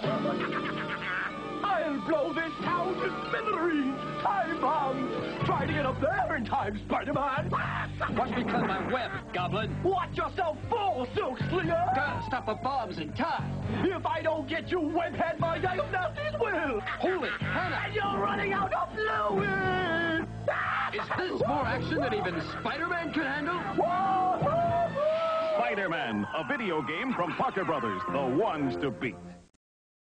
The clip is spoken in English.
I'll blow this town to smithereens! Time bombs! Try to get up there in time, Spider-Man! Watch me cut my web, Goblin. Watch yourself fall, Silk Slinger! Gotta stop the bombs in time. If I don't get you, webhead, my diagnosis will! Holy Hannah! And you're running out of fluid! Is this more action than even Spider-Man can handle? Spider-Man, a video game from Parker Brothers, the ones to beat.